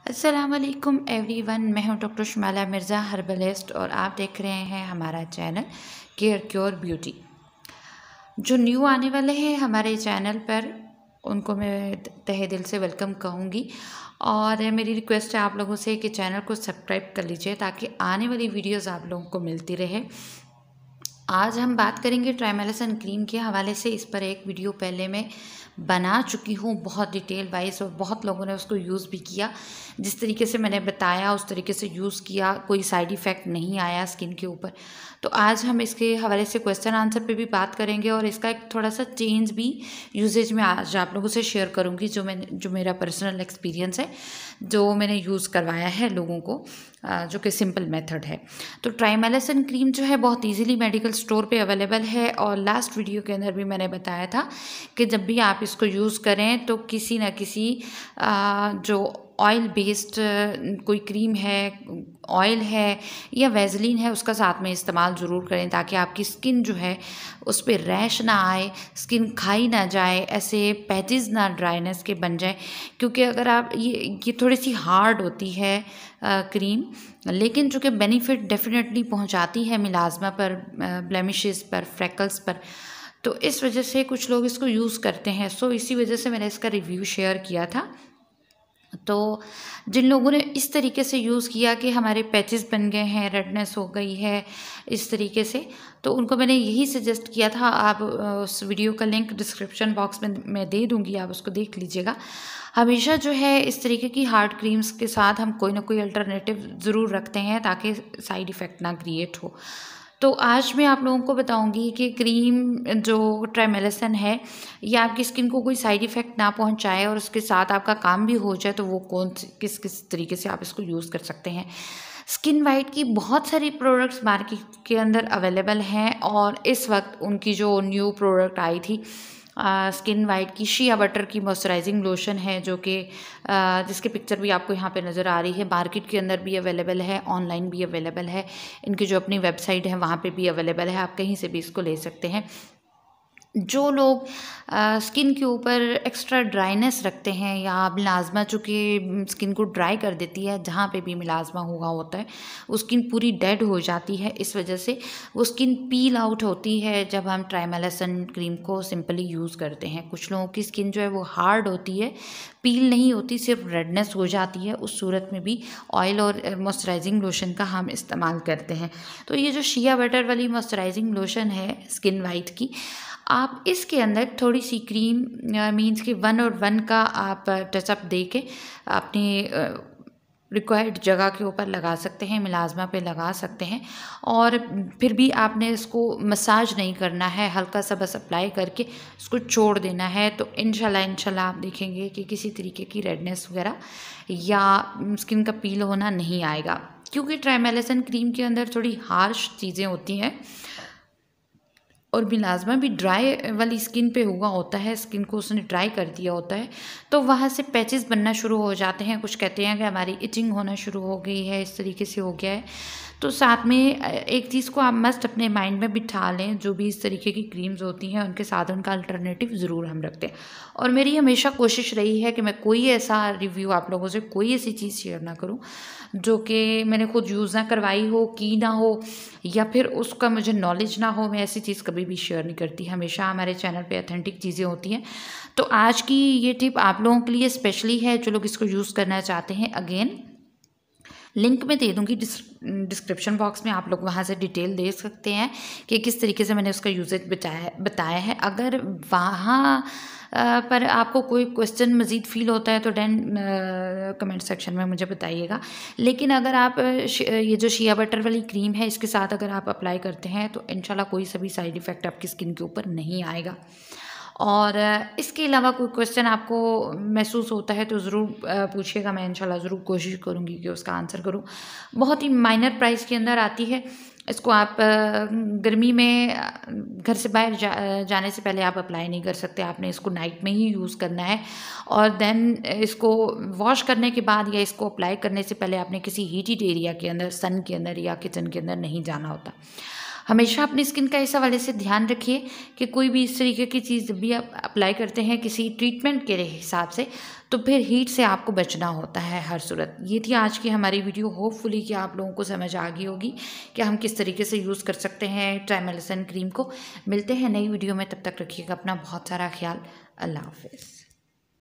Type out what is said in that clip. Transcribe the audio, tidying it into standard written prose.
अस्सलाम वालेकुम एवरीवन। मैं हूं डॉक्टर शुमाला मिर्ज़ा, हर्बलिस्ट, और आप देख रहे हैं हमारा चैनल केयर क्योर ब्यूटी। जो न्यू आने वाले हैं हमारे चैनल पर, उनको मैं तहे दिल से वेलकम कहूँगी। और मेरी रिक्वेस्ट है आप लोगों से कि चैनल को सब्सक्राइब कर लीजिए ताकि आने वाली वीडियोज़ आप लोगों को मिलती रहे। आज हम बात करेंगे ट्राइमेलिसन क्रीम के हवाले से। इस पर एक वीडियो पहले मैं बना चुकी हूँ बहुत डिटेल वाइज, और बहुत लोगों ने उसको यूज़ भी किया। जिस तरीके से मैंने बताया उस तरीके से यूज़ किया, कोई साइड इफ़ेक्ट नहीं आया स्किन के ऊपर। तो आज हम इसके हवाले से क्वेश्चन आंसर पे भी बात करेंगे, और इसका एक थोड़ा सा चेंज भी यूजेज में आज आप लोगों से शेयर करूँगी, जो मेरा पर्सनल एक्सपीरियंस है, जो मैंने यूज़ करवाया है लोगों को, जो कि सिंपल मेथड है। तो ट्राइमेलिसन क्रीम जो है बहुत इजीली मेडिकल स्टोर पे अवेलेबल है, और लास्ट वीडियो के अंदर भी मैंने बताया था कि जब भी आप इसको यूज़ करें तो किसी न किसी जो ऑयल बेस्ड कोई क्रीम है, ऑयल है या वेज़लिन है, उसका साथ में इस्तेमाल ज़रूर करें ताकि आपकी स्किन जो है उस पर रैश ना आए, स्किन खाई ना जाए, ऐसे पैचेस ना ड्राइनेस के बन जाए। क्योंकि अगर आप ये थोड़ी सी हार्ड होती है क्रीम, लेकिन जो कि बेनिफिट डेफिनेटली पहुंचाती है मिलाज़मा पर, ब्लेमिशेस पर, फ्रैकल्स पर। तो इस वजह से कुछ लोग इसको यूज़ करते हैं। सो इसी वजह से मैंने इसका रिव्यू शेयर किया था। तो जिन लोगों ने इस तरीके से यूज़ किया कि हमारे पैचेस बन गए हैं, रेडनेस हो गई है इस तरीके से, तो उनको मैंने यही सजेस्ट किया था। आप उस वीडियो का लिंक डिस्क्रिप्शन बॉक्स में मैं दे दूँगी, आप उसको देख लीजिएगा। हमेशा जो है इस तरीके की हार्ड क्रीम्स के साथ हम कोई ना कोई अल्टरनेटिव ज़रूर रखते हैं ताकि साइड इफ़ेक्ट ना क्रिएट हो। तो आज मैं आप लोगों को बताऊंगी कि क्रीम जो ट्राइमेलिसन है, ये आपकी स्किन को कोई साइड इफ़ेक्ट ना पहुंचाए और उसके साथ आपका काम भी हो जाए, तो वो किस किस तरीके से आप इसको यूज़ कर सकते हैं। स्किन वाइट की बहुत सारी प्रोडक्ट्स मार्केट के अंदर अवेलेबल हैं, और इस वक्त उनकी जो न्यू प्रोडक्ट आई थी स्किन वाइट की शिया बटर की मॉइस्चराइजिंग लोशन है, जो कि जिसकी पिक्चर भी आपको यहाँ पे नज़र आ रही है। मार्केट के अंदर भी अवेलेबल है, ऑनलाइन भी अवेलेबल है, इनकी जो अपनी वेबसाइट है वहाँ पे भी अवेलेबल है, आप कहीं से भी इसको ले सकते हैं। जो लोग स्किन के ऊपर एक्स्ट्रा ड्राइनेस रखते हैं, या मिलाज़मा चूँकि स्किन को ड्राई कर देती है, जहाँ पे भी मिलाज़मा हुआ होता है वो स्किन पूरी डेड हो जाती है। इस वजह से वो स्किन पील आउट होती है जब हम ट्राइमेलिसन क्रीम को सिंपली यूज़ करते हैं। कुछ लोगों की स्किन जो है वो हार्ड होती है, पील नहीं होती, सिर्फ रेडनेस हो जाती है। उस सूरत में भी ऑयल और मॉइस्चराइजिंग लोशन का हम इस्तेमाल करते हैं। तो ये जो शिया बटर वाली मॉइस्चराइजिंग लोशन है स्किन वाइट की, आप इसके अंदर थोड़ी सी क्रीम मीन्स कि 1 और 1 का आप टचअप दे के अपनी रिक्वायर्ड जगह के ऊपर लगा सकते हैं, मिलाज़मा पे लगा सकते हैं। और फिर भी आपने इसको मसाज नहीं करना है, हल्का सा बस अप्लाई करके इसको छोड़ देना है। तो इंशाल्लाह आप देखेंगे कि किसी तरीके की रेडनेस वगैरह या स्किन का पील होना नहीं आएगा। क्योंकि ट्राइमेलिसन क्रीम के अंदर थोड़ी हार्श चीज़ें होती हैं, और मिलाज़मा भी ड्राई वाली स्किन पे हुआ होता है, स्किन को उसने ड्राई कर दिया होता है, तो वहाँ से पैचेस बनना शुरू हो जाते हैं। कुछ कहते हैं कि हमारी इचिंग होना शुरू हो गई है, इस तरीके से हो गया है। तो साथ में एक चीज़ को आप मस्ट अपने माइंड में बिठा लें, जो भी इस तरीके की क्रीम्स होती हैं उनके साथ उनका अल्टरनेटिव ज़रूर हम रखते हैं। और मेरी हमेशा कोशिश रही है कि मैं कोई ऐसा रिव्यू आप लोगों से, कोई ऐसी चीज़ शेयर ना करूँ जो कि मैंने खुद यूज़ ना करवाई हो, की ना हो, या फिर उसका मुझे नॉलेज ना हो। मैं ऐसी चीज़ कभी भी शेयर नहीं करती, हमेशा हमारे चैनल पे ऑथेंटिक चीज़ें होती हैं। तो आज की ये टिप आप लोगों के लिए स्पेशली है जो लोग इसको यूज़ करना चाहते हैं। अगेन लिंक मैं दे दूँगी डिस्क्रिप्शन बॉक्स में, आप लोग वहाँ से डिटेल दे सकते हैं कि किस तरीके से मैंने उसका यूजेज बताया है। अगर वहाँ पर आपको कोई क्वेश्चन मज़ीद फील होता है तो देन कमेंट सेक्शन में मुझे बताइएगा। लेकिन अगर आप ये जो शिया बटर वाली क्रीम है इसके साथ अगर आप अप्लाई करते हैं तो इंशाल्लाह कोई सा भी साइड इफ़ेक्ट आपकी स्किन के ऊपर नहीं आएगा। और इसके अलावा कोई क्वेश्चन आपको महसूस होता है तो ज़रूर पूछिएगा, मैं इंशाल्लाह ज़रूर कोशिश करूँगी कि उसका आंसर करूँ। बहुत ही माइनर प्राइस के अंदर आती है। इसको आप गर्मी में घर से बाहर जाने से पहले आप अप्लाई नहीं कर सकते, आपने इसको नाइट में ही यूज़ करना है। और देन इसको वॉश करने के बाद या इसको अप्लाई करने से पहले आपने किसी हीटेड एरिया के अंदर, सन के अंदर या किचन के अंदर नहीं जाना होता। हमेशा अपनी स्किन का इस हवाले से ध्यान रखिए कि कोई भी इस तरीके की चीज़ भी आप अप्लाई करते हैं किसी ट्रीटमेंट के हिसाब से, तो फिर हीट से आपको बचना होता है हर सूरत। ये थी आज की हमारी वीडियो। होपफुली कि आप लोगों को समझ आ गई होगी कि हम किस तरीके से यूज़ कर सकते हैं ट्राइमेलिसन क्रीम को। मिलते हैं नई वीडियो में, तब तक रखिएगा अपना बहुत सारा ख्याल। अल्लाह हाफिज़।